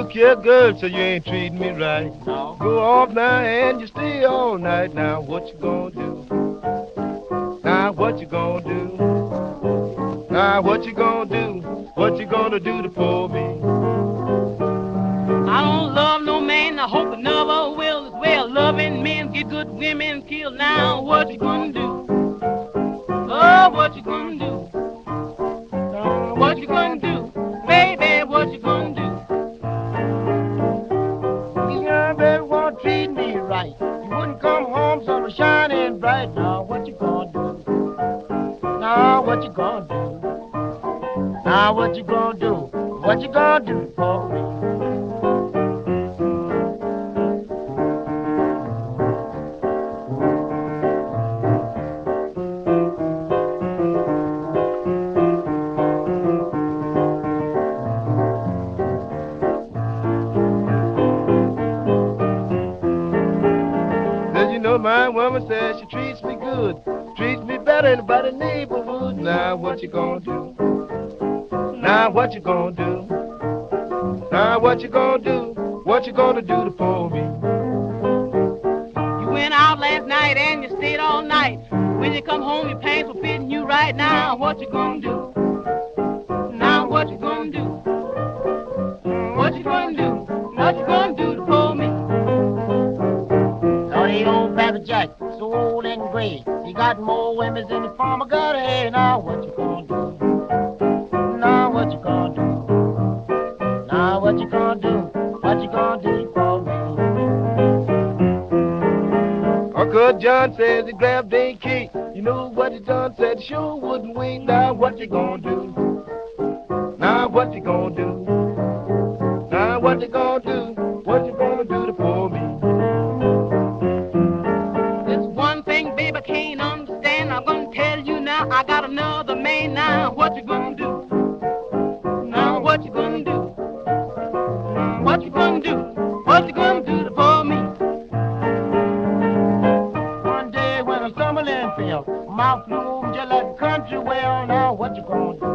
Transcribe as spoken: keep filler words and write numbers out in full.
don't care, girl, so you ain't treating me right. No. Go off now and you stay all night. Now what you gonna do? Now what you gonna do? Now what you gonna do? What you gonna do to poor me? I don't love no man, I hope I never will as well. Loving men get good women killed. Now what you gonna do? Oh, what you gonna do? Uh, what you gonna do? Baby, what you gonna do? These young baby won't treat me right. You wouldn't come home so shining bright. Now what you gonna do? Now what you gonna do? Now what you gonna do? What you gonna do for me? Cause you know my woman says she treats me good, treats me better than by the neighborhood. Now what you gonna do? Now what you gonna do? Now what you gonna do? What you gonna do to poor me? You went out last night and you stayed all night. When you come home, your pants were fitting you right. Now what you gonna do? Now what you gonna do? What you gonna do? What you gonna do to poor me? Dirty old Pappy Jack, so old and gray. He got more women than the farmer got hay. Now what you gonna do? Now what you gonna do? Now what you gonna do? What you gonna do for me? Uncle John says he grabbed a key. You know what he done said? He sure wouldn't wait. Now what you gonna do? Now what you gonna do? Now what you gonna do? What you gonna do to poor me? There's one thing, baby, I can't understand. I'm gonna tell you now, I got another man. Now what you gonna do? Now what you gonna do? What you gonna do? What you gonna do to poor me? One day when I stumbled and fell, my mouth flew over just like a country well. Now what you gonna do?